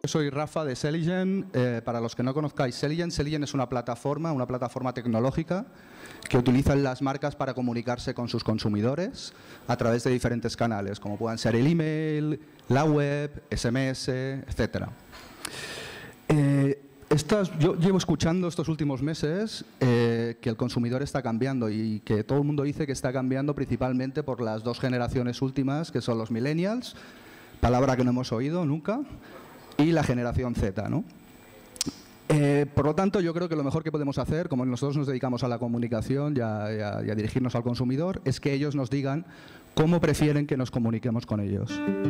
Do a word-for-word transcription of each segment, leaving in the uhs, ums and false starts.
Soy Rafa de Selligen. Eh, para los que no conozcáis Selligen, Selligen es una plataforma, una plataforma tecnológica que utilizan las marcas para comunicarse con sus consumidores a través de diferentes canales, como puedan ser el email, la web, ese eme ese, etcétera. Eh, Estas, yo llevo escuchando estos últimos meses eh, que el consumidor está cambiando y que todo el mundo dice que está cambiando principalmente por las dos generaciones últimas, que son los millennials, palabra que no hemos oído nunca, y la generación Z, ¿no? Eh, por lo tanto, yo creo que lo mejor que podemos hacer, como nosotros nos dedicamos a la comunicación y a, y a, y a dirigirnos al consumidor, es que ellos nos digan cómo prefieren que nos comuniquemos con ellos.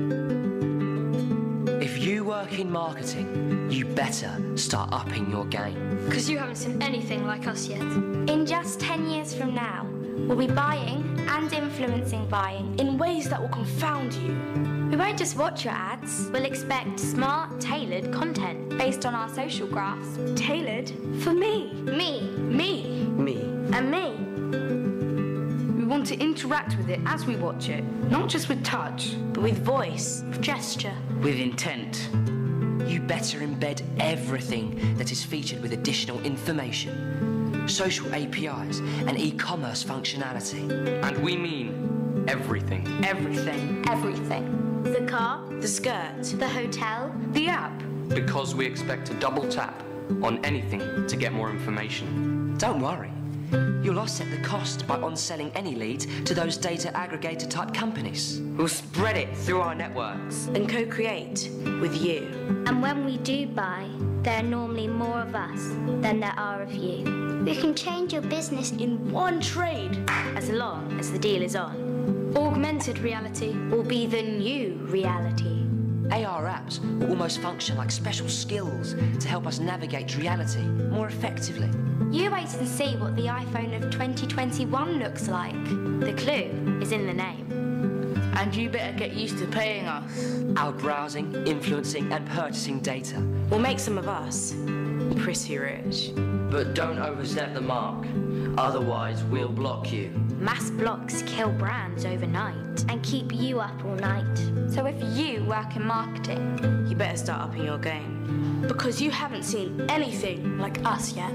If you work in marketing, you better start upping your game. Because you haven't seen anything like us yet. In just ten years from now, we'll be buying and influencing buying in ways that will confound you. We won't just watch your ads. We'll expect smart, tailored content based on our social graphs. Tailored for me. Me. Me. Me. And me. We want to interact with it as we watch it, not just with touch, but with voice, with gesture, with intent. You better embed everything that is featured with additional information, social A P Is, and e-commerce functionality. And we mean everything. Everything. Everything. The car, the skirt, the hotel, the app. Because we expect to double tap on anything to get more information. Don't worry. You'll offset the cost by on-selling any leads to those data aggregator type companies. We'll spread it through our networks and co-create with you. And when we do buy, there are normally more of us than there are of you. We can change your business in one trade, as long as the deal is on. Augmented reality will be the new reality. A R apps will almost function like special skills to help us navigate reality more effectively. You wait and see what the iPhone of twenty twenty-one looks like. The clue is in the name. And you better get used to paying us. Our browsing, influencing and purchasing data will make some of us pretty rich. But don't overstep the mark, otherwise we'll block you. Mass blocks kill brands overnight and keep you up all night. So if you work in marketing, you better start upping your game. Because you haven't seen anything like us yet.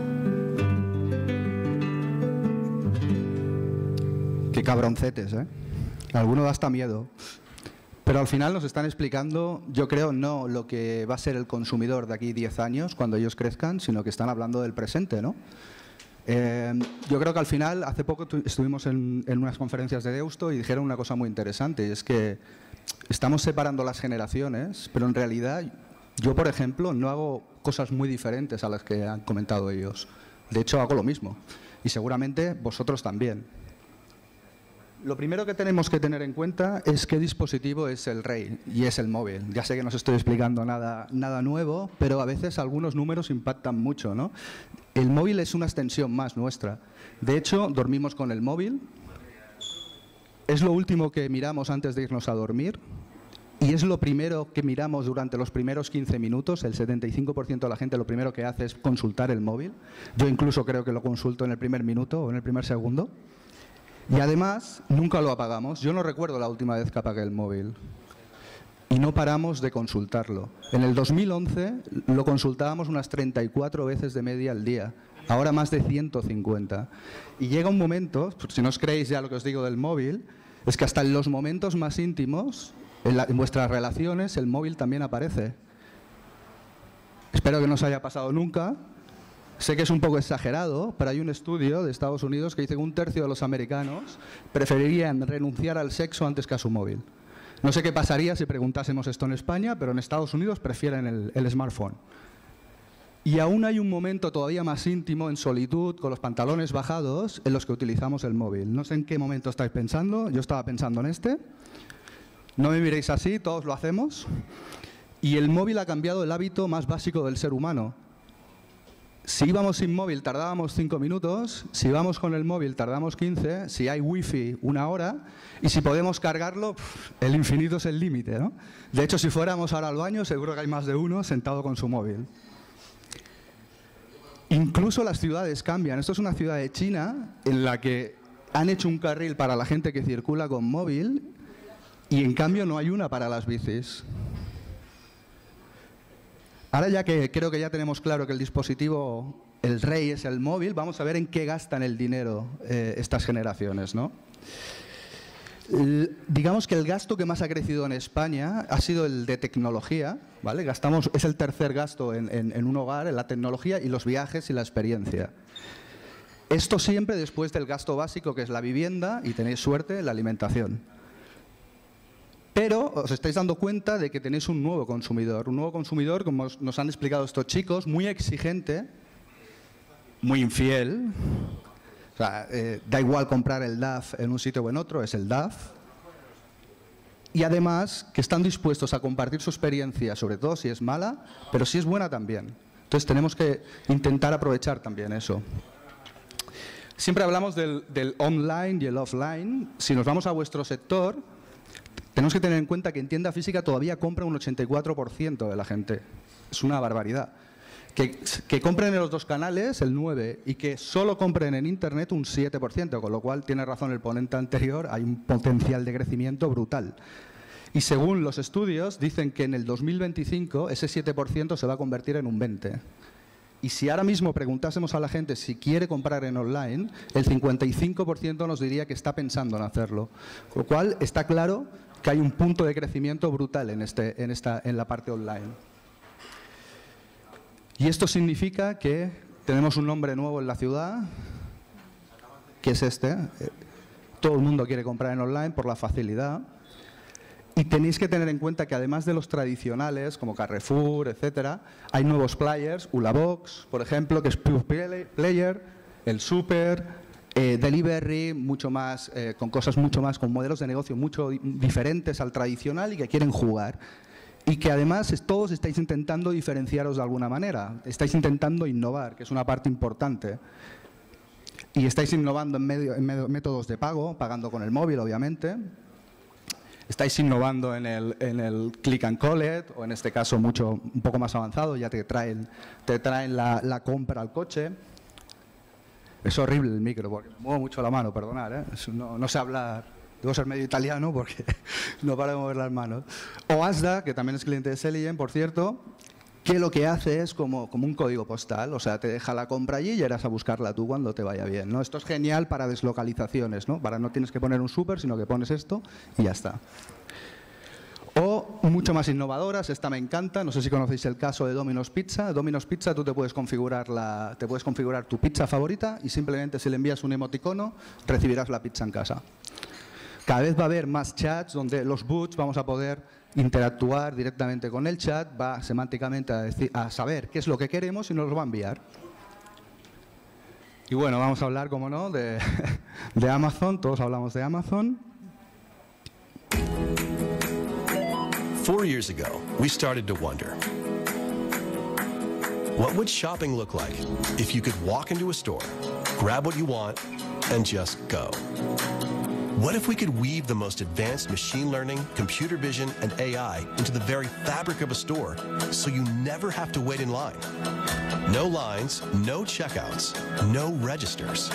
Qué cabroncetes, ¿eh? Alguno da hasta miedo. Pero al final nos están explicando, yo creo, no lo que va a ser el consumidor de aquí diez años, cuando ellos crezcan, sino que están hablando del presente, ¿no? Eh, yo creo que al final, hace poco estuvimos en, en unas conferencias de Deusto y dijeron una cosa muy interesante, y es que estamos separando las generaciones, pero en realidad yo, por ejemplo, no hago cosas muy diferentes a las que han comentado ellos. De hecho, hago lo mismo, y seguramente vosotros también. Lo primero que tenemos que tener en cuenta es qué dispositivo es el rey, y es el móvil. Ya sé que no os estoy explicando nada, nada nuevo, pero a veces algunos números impactan mucho, ¿no? El móvil es una extensión más nuestra. De hecho, dormimos con el móvil. Es lo último que miramos antes de irnos a dormir. Y es lo primero que miramos durante los primeros quince minutos. El setenta y cinco por ciento de la gente lo primero que hace es consultar el móvil. Yo incluso creo que lo consulto en el primer minuto o en el primer segundo. Y además, nunca lo apagamos. Yo no recuerdo la última vez que apagué el móvil. Y no paramos de consultarlo. En el dos mil once lo consultábamos unas treinta y cuatro veces de media al día. Ahora más de ciento cincuenta. Y llega un momento, si no os creéis ya lo que os digo del móvil, es que hasta en los momentos más íntimos, en, la, en vuestras relaciones, el móvil también aparece. Espero que no os haya pasado nunca. Sé que es un poco exagerado, pero hay un estudio de Estados Unidos que dice que un tercio de los americanos preferirían renunciar al sexo antes que a su móvil. No sé qué pasaría si preguntásemos esto en España, pero en Estados Unidos prefieren el, el smartphone. Y aún hay un momento todavía más íntimo, en solitud, con los pantalones bajados, en los que utilizamos el móvil. No sé en qué momento estáis pensando, yo estaba pensando en este. No me miréis así, todos lo hacemos. Y el móvil ha cambiado el hábito más básico del ser humano. Si íbamos sin móvil tardábamos cinco minutos, si vamos con el móvil tardamos quince, si hay wifi una hora, y si podemos cargarlo, pff, el infinito es el límite, ¿no? De hecho, si fuéramos ahora al baño, seguro que hay más de uno sentado con su móvil. Incluso las ciudades cambian. Esto es una ciudad de China en la que han hecho un carril para la gente que circula con móvil y en cambio no hay una para las bicis. Ahora ya que creo que ya tenemos claro que el dispositivo, el rey es el móvil, vamos a ver en qué gastan el dinero eh, estas generaciones, ¿no? El, digamos que el gasto que más ha crecido en España ha sido el de tecnología, ¿vale? Gastamos, es el tercer gasto en, en, en un hogar, en la tecnología y los viajes y la experiencia. Esto siempre después del gasto básico, que es la vivienda, y tenéis suerte, la alimentación. Pero os estáis dando cuenta de que tenéis un nuevo consumidor, un nuevo consumidor, como nos han explicado estos chicos, muy exigente, muy infiel. O sea, eh, da igual comprar el D A F en un sitio o en otro, es el D A F. Y además que están dispuestos a compartir su experiencia, sobre todo si es mala, pero si es buena también. Entonces tenemos que intentar aprovechar también eso. Siempre hablamos del, del online y el offline. Si nos vamos a vuestro sector, tenemos que tener en cuenta que en tienda física todavía compra un ochenta y cuatro por ciento de la gente. Es una barbaridad. Que, que compren en los dos canales, el nueve por ciento, y que solo compren en Internet un siete por ciento, con lo cual tiene razón el ponente anterior, hay un potencial de crecimiento brutal. Y según los estudios, dicen que en el dos mil veinticinco ese siete por ciento se va a convertir en un veinte por ciento. Y si ahora mismo preguntásemos a la gente si quiere comprar en online, el cincuenta y cinco por ciento nos diría que está pensando en hacerlo. Con lo cual está claro que hay un punto de crecimiento brutal en, este, en, esta, en la parte online. Y esto significa que tenemos un nombre nuevo en la ciudad, que es este. Todo el mundo quiere comprar en online por la facilidad. Y tenéis que tener en cuenta que además de los tradicionales, como Carrefour, etcétera, hay nuevos players, Ulabox, por ejemplo, que es Pure Player, el Super, eh, Delivery, mucho más, eh, con cosas mucho más, con modelos de negocio mucho diferentes al tradicional y que quieren jugar. Y que además todos estáis intentando diferenciaros de alguna manera, estáis intentando innovar, que es una parte importante. Y estáis innovando en, medio, en medio, métodos de pago, pagando con el móvil, obviamente. Estáis innovando en el, en el click and collect, o en este caso mucho, un poco más avanzado, ya te traen, te traen la, la compra al coche. Es horrible el micro, porque me muevo mucho la mano, perdonad, ¿eh? no, no sé hablar, debo ser medio italiano porque no paro de mover las manos. O Asda, que también es cliente de Selligen, por cierto, que lo que hace es como, como un código postal, o sea, te deja la compra allí y irás a buscarla tú cuando te vaya bien, ¿no? Esto es genial para deslocalizaciones, ¿no? Para no tienes que poner un súper, sino que pones esto y ya está. O mucho más innovadoras, esta me encanta, no sé si conocéis el caso de Domino's Pizza. Domino's Pizza, tú te puedes configurar, la, te puedes configurar tu pizza favorita y simplemente si le envías un emoticono, recibirás la pizza en casa. Cada vez va a haber más chats donde los bots vamos a poder interactuar directamente con el chat, va semánticamente a, decir, a saber qué es lo que queremos y nos lo va a enviar. Y bueno, vamos a hablar, como no, de, de Amazon, todos hablamos de Amazon. Four years ago, we started to wonder, what would shopping look like if you could walk into a store, grab what you want, and just go? What if we could weave the most advanced machine learning, computer vision, and A I into the very fabric of a store so you never have to wait in line? No lines, no checkouts, no registers.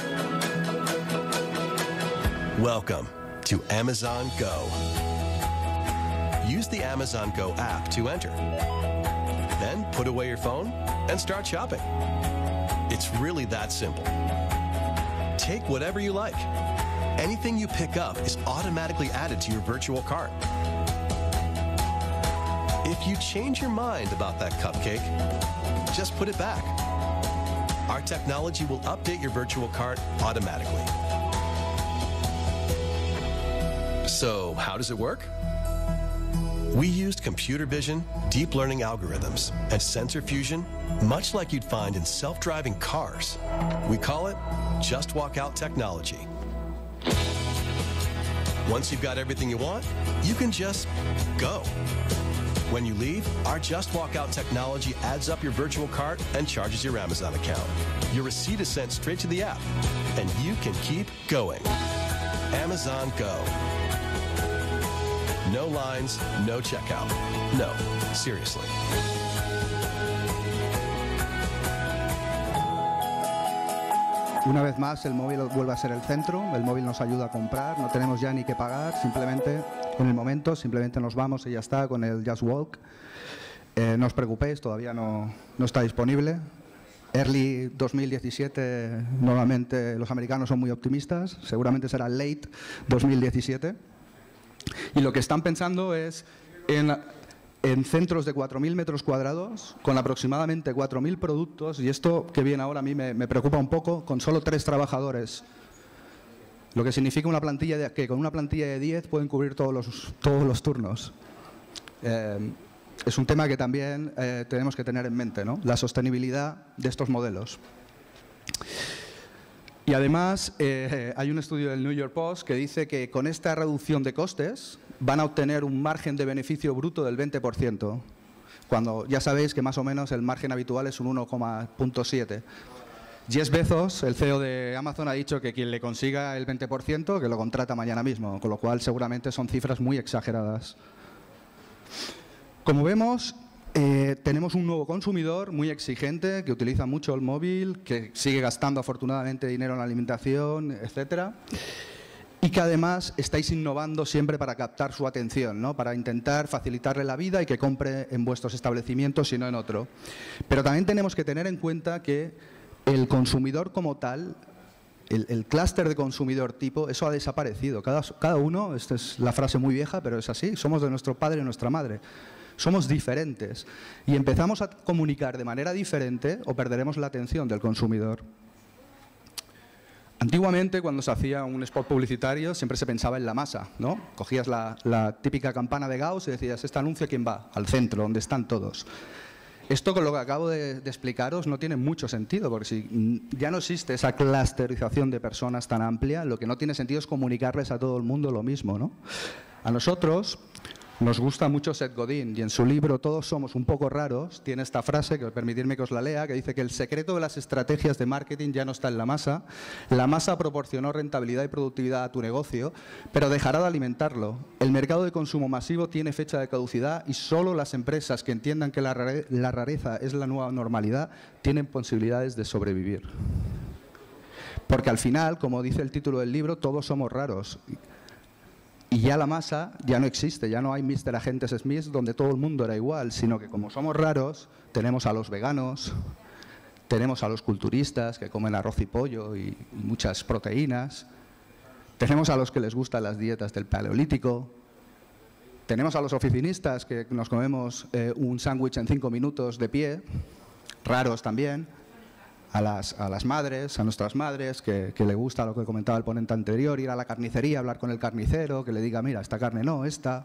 Welcome to Amazon Go. Use the Amazon Go app to enter. Then put away your phone and start shopping. It's really that simple. Take whatever you like. Anything you pick up is automatically added to your virtual cart. If you change your mind about that cupcake, just put it back. Our technology will update your virtual cart automatically. So, how does it work? We used computer vision, deep learning algorithms, and sensor fusion, much like you'd find in self-driving cars. We call it Just Walk Out technology. Once you've got everything you want, you can just go. When you leave, our Just Walk Out technology adds up your virtual cart and charges your Amazon account. Your receipt is sent straight to the app, and you can keep going. Amazon Go. No lines, no checkout. No, seriously. Una vez más, el móvil vuelve a ser el centro, el móvil nos ayuda a comprar, no tenemos ya ni que pagar, simplemente en el momento, simplemente nos vamos y ya está con el Just Walk. Eh, no os preocupéis, todavía no, no está disponible. Early dos mil diecisiete, normalmente los americanos son muy optimistas, seguramente será late dos mil diecisiete. Y lo que están pensando es en, en centros de cuatro mil metros cuadrados, con aproximadamente cuatro mil productos, y esto que viene ahora a mí me, me preocupa un poco, con solo tres trabajadores. Lo que significa una plantilla de, que con una plantilla de diez pueden cubrir todos los, todos los turnos. Eh, es un tema que también eh, tenemos que tener en mente, ¿no? La sostenibilidad de estos modelos. Y además eh, hay un estudio del New York Post que dice que con esta reducción de costes van a obtener un margen de beneficio bruto del veinte por ciento, cuando ya sabéis que más o menos el margen habitual es un uno coma siete. Jeff Bezos, el C E O de Amazon, ha dicho que quien le consiga el veinte por ciento, que lo contrata mañana mismo, con lo cual seguramente son cifras muy exageradas. Como vemos, eh, tenemos un nuevo consumidor muy exigente, que utiliza mucho el móvil, que sigue gastando afortunadamente dinero en la alimentación, etcétera, y que además estáis innovando siempre para captar su atención, ¿no? Para intentar facilitarle la vida y que compre en vuestros establecimientos y no en otro. Pero también tenemos que tener en cuenta que el consumidor como tal, el, el clúster de consumidor tipo, eso ha desaparecido. Cada, cada uno, esta es la frase muy vieja, pero es así, somos de nuestro padre y nuestra madre. Somos diferentes y empezamos a comunicar de manera diferente o perderemos la atención del consumidor. Antiguamente, cuando se hacía un spot publicitario, siempre se pensaba en la masa, ¿no? Cogías la, la típica campana de Gauss y decías, ¿este anuncio a quién va? Al centro, donde están todos. Esto con lo que acabo de, de explicaros no tiene mucho sentido, porque si ya no existe esa clusterización de personas tan amplia, lo que no tiene sentido es comunicarles a todo el mundo lo mismo, ¿no? A nosotros nos gusta mucho Seth Godin y en su libro Todos somos un poco raros tiene esta frase, que permitidme que os la lea, que dice que el secreto de las estrategias de marketing ya no está en la masa. La masa proporcionó rentabilidad y productividad a tu negocio, pero dejará de alimentarlo. El mercado de consumo masivo tiene fecha de caducidad y solo las empresas que entiendan que la, rare la rareza es la nueva normalidad tienen posibilidades de sobrevivir. Porque al final, como dice el título del libro, todos somos raros. Y ya la masa ya no existe, ya no hay míster Agentes Smith donde todo el mundo era igual, sino que como somos raros, tenemos a los veganos, tenemos a los culturistas que comen arroz y pollo y, y muchas proteínas, tenemos a los que les gustan las dietas del paleolítico, tenemos a los oficinistas que nos comemos eh, un sándwich en cinco minutos de pie, raros también. A las, a las madres, a nuestras madres, que, que le gusta lo que comentaba el ponente anterior, ir a la carnicería, hablar con el carnicero, que le diga, mira, esta carne no, esta.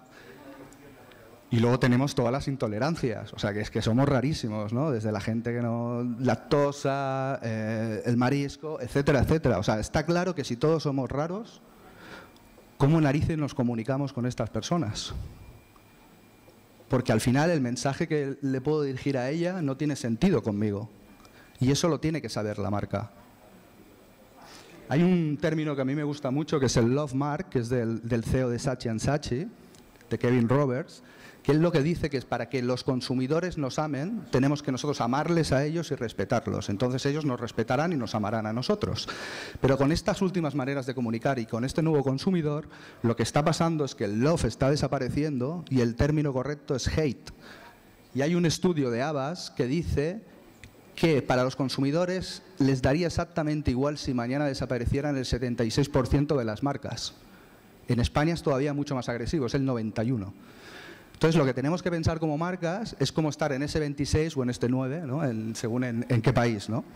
Y luego tenemos todas las intolerancias, o sea, que es que somos rarísimos, ¿no? Desde la gente que no... lactosa, eh, el marisco, etcétera, etcétera. O sea, está claro que si todos somos raros, ¿cómo narices nos comunicamos con estas personas? Porque al final el mensaje que le puedo dirigir a ella no tiene sentido conmigo. Y eso lo tiene que saber la marca. Hay un término que a mí me gusta mucho, que es el Love Mark, que es del, del C E O de Saatchi and Saatchi, de Kevin Roberts, que él lo que dice que es para que los consumidores nos amen, tenemos que nosotros amarles a ellos y respetarlos. Entonces ellos nos respetarán y nos amarán a nosotros. Pero con estas últimas maneras de comunicar y con este nuevo consumidor, lo que está pasando es que el love está desapareciendo y el término correcto es hate. Y hay un estudio de Havas que dice que para los consumidores les daría exactamente igual si mañana desaparecieran el setenta y seis por ciento de las marcas. En España es todavía mucho más agresivo, es el noventa y uno por ciento. Entonces, lo que tenemos que pensar como marcas es cómo estar en ese veintiséis o en este nueve, ¿no? en, según en, en qué país, ¿no?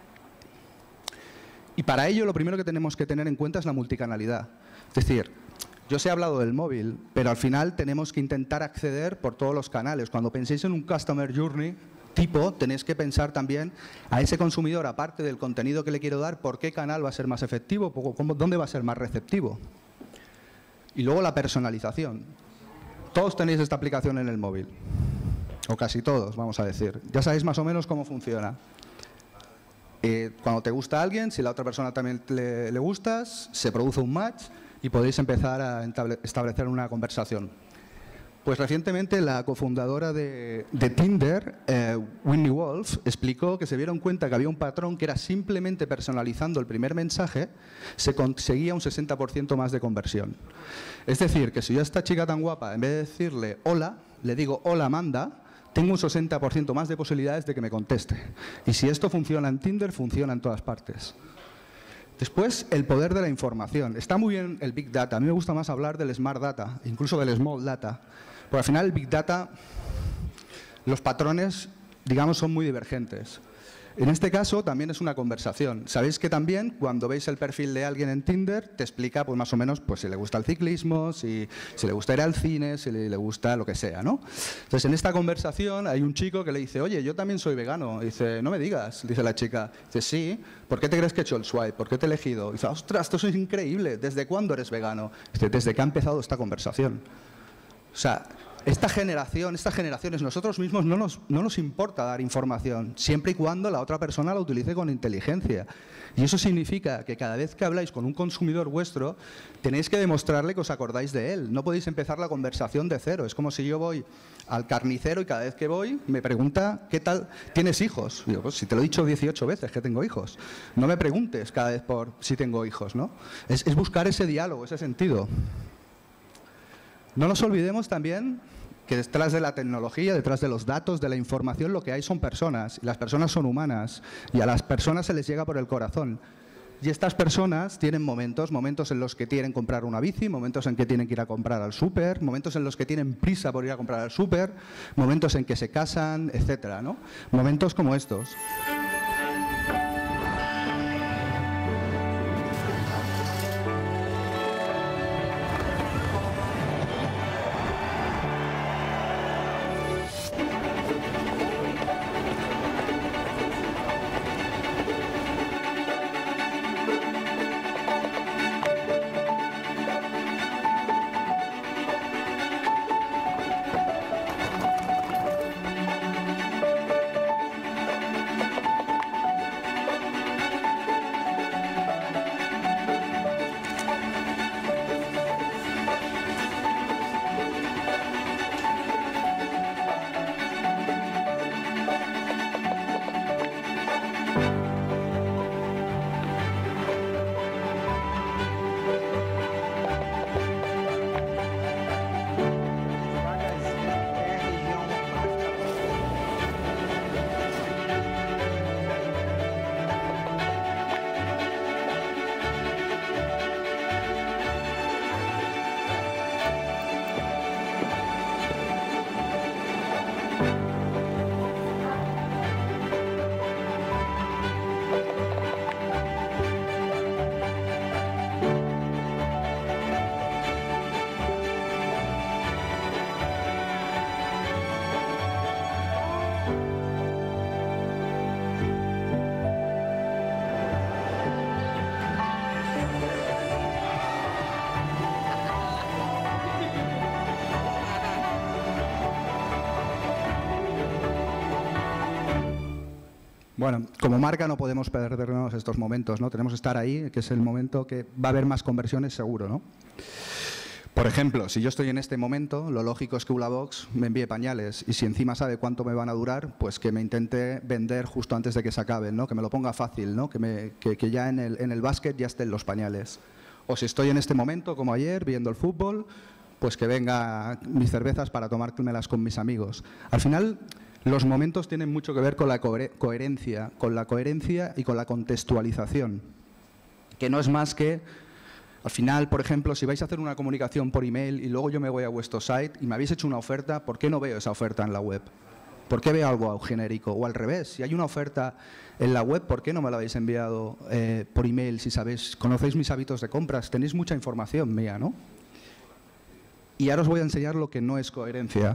Y para ello, lo primero que tenemos que tener en cuenta es la multicanalidad. Es decir, yo os he hablado del móvil, pero al final tenemos que intentar acceder por todos los canales. Cuando penséis en un Customer Journey tipo, tenéis que pensar también a ese consumidor, aparte del contenido que le quiero dar, por qué canal va a ser más efectivo, cómo, dónde va a ser más receptivo. Y luego la personalización. Todos tenéis esta aplicación en el móvil, o casi todos, vamos a decir. Ya sabéis más o menos cómo funciona. Eh, cuando te gusta alguien, si la otra persona también le, le gustas, se produce un match y podéis empezar a establecer una conversación. Pues recientemente la cofundadora de, de Tinder, eh, Whitney Wolf, explicó que se dieron cuenta que había un patrón que era simplemente personalizando el primer mensaje, se conseguía un sesenta por ciento más de conversión. Es decir, que si yo a esta chica tan guapa, en vez de decirle hola, le digo hola Amanda, tengo un sesenta por ciento más de posibilidades de que me conteste. Y si esto funciona en Tinder, funciona en todas partes. Después, el poder de la información. Está muy bien el Big Data. A mí me gusta más hablar del Smart Data, incluso del Small Data. Porque al final el Big Data, los patrones, digamos, son muy divergentes. En este caso también es una conversación. Sabéis que también cuando veis el perfil de alguien en Tinder te explica pues más o menos pues si le gusta el ciclismo, si, si le gusta ir al cine, si le, le gusta lo que sea, ¿no? Entonces en esta conversación hay un chico que le dice, oye, yo también soy vegano. Y dice, no me digas, dice la chica. Dice, sí, ¿por qué te crees que he hecho el swipe? ¿Por qué te he elegido? Y dice, ostras, esto es increíble. ¿Desde cuándo eres vegano? Dice, desde que ha empezado esta conversación. O sea, Esta generación, estas generaciones, nosotros mismos no nos, no nos importa dar información, siempre y cuando la otra persona la utilice con inteligencia. Y eso significa que cada vez que habláis con un consumidor vuestro, tenéis que demostrarle que os acordáis de él. No podéis empezar la conversación de cero. Es como si yo voy al carnicero y cada vez que voy me pregunta, ¿qué tal? ¿Tienes hijos? Y digo, pues si te lo he dicho dieciocho veces que tengo hijos. No me preguntes cada vez por si tengo hijos, ¿no? Es, es buscar ese diálogo, ese sentido. No nos olvidemos también que detrás de la tecnología, detrás de los datos, de la información, lo que hay son personas, y las personas son humanas, y a las personas se les llega por el corazón. Y estas personas tienen momentos, momentos en los que quieren comprar una bici, momentos en que tienen que ir a comprar al súper, momentos en los que tienen prisa por ir a comprar al súper, momentos en que se casan, etcétera, ¿no? Momentos como estos. Bueno, como marca no podemos perdernos estos momentos, ¿no? Tenemos que estar ahí, que es el momento que va a haber más conversiones seguro, ¿no? Por ejemplo, si yo estoy en este momento, lo lógico es que Ulabox me envíe pañales y si encima sabe cuánto me van a durar, pues que me intente vender justo antes de que se acaben, ¿no? Que me lo ponga fácil, ¿no? Que, me, que, que ya en el, en el básquet ya estén los pañales. O si estoy en este momento, como ayer, viendo el fútbol, pues que venga mis cervezas para tomármelas con mis amigos. Al final, los momentos tienen mucho que ver con la coherencia, con la coherencia y con la contextualización, que no es más que, al final, por ejemplo, si vais a hacer una comunicación por email y luego yo me voy a vuestro site y me habéis hecho una oferta, ¿por qué no veo esa oferta en la web? ¿Por qué veo algo genérico? O al revés, si hay una oferta en la web, ¿por qué no me la habéis enviado eh, por email? Si sabéis, conocéis mis hábitos de compras, tenéis mucha información mía, ¿no? Y ahora os voy a enseñar lo que no es coherencia.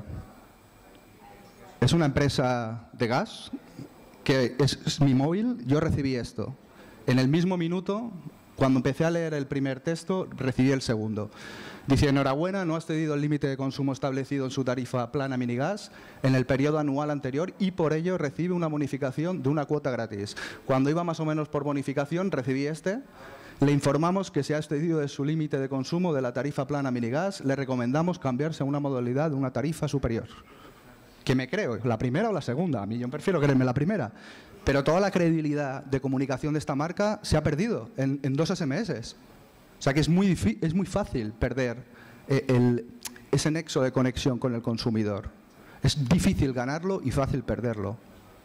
Es una empresa de gas, que es, es mi móvil, yo recibí esto. En el mismo minuto, cuando empecé a leer el primer texto, recibí el segundo. Dice, enhorabuena, no has cedido el límite de consumo establecido en su tarifa plana minigas en el periodo anual anterior y por ello recibe una bonificación de una cuota gratis. Cuando iba más o menos por bonificación, recibí este. Le informamos que se ha excedido de su límite de consumo de la tarifa plana minigas. Le recomendamos cambiarse a una modalidad de una tarifa superior. Que me creo, la primera o la segunda. A mí yo prefiero creerme la primera. Pero toda la credibilidad de comunicación de esta marca se ha perdido en, en dos ese eme eses. O sea que es muy, es muy fácil perder el, ese nexo de conexión con el consumidor. Es difícil ganarlo y fácil perderlo.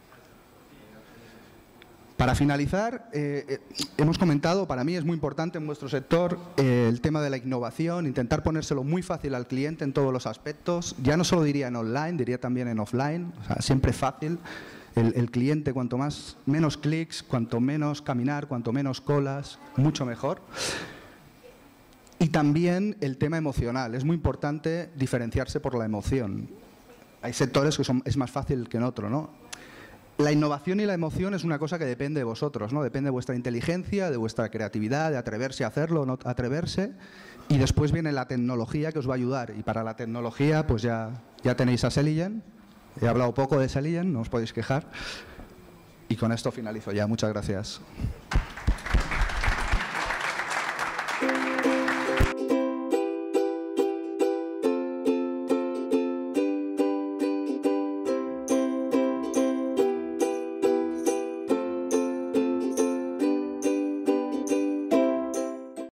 Para finalizar, eh, eh, hemos comentado, para mí es muy importante en vuestro sector eh, el tema de la innovación, intentar ponérselo muy fácil al cliente en todos los aspectos. Ya no solo diría en online, diría también en offline, o sea, siempre fácil. El, el cliente, cuanto más menos clics, cuanto menos caminar, cuanto menos colas, mucho mejor. Y también el tema emocional. Es muy importante diferenciarse por la emoción. Hay sectores que son, es más fácil que en otro, ¿no? La innovación y la emoción es una cosa que depende de vosotros, ¿no? Depende de vuestra inteligencia, de vuestra creatividad, de atreverse a hacerlo o no atreverse. Y después viene la tecnología que os va a ayudar. Y para la tecnología, pues ya, ya tenéis a Selligent. He hablado poco de Selligent, no os podéis quejar. Y con esto finalizo ya. Muchas gracias.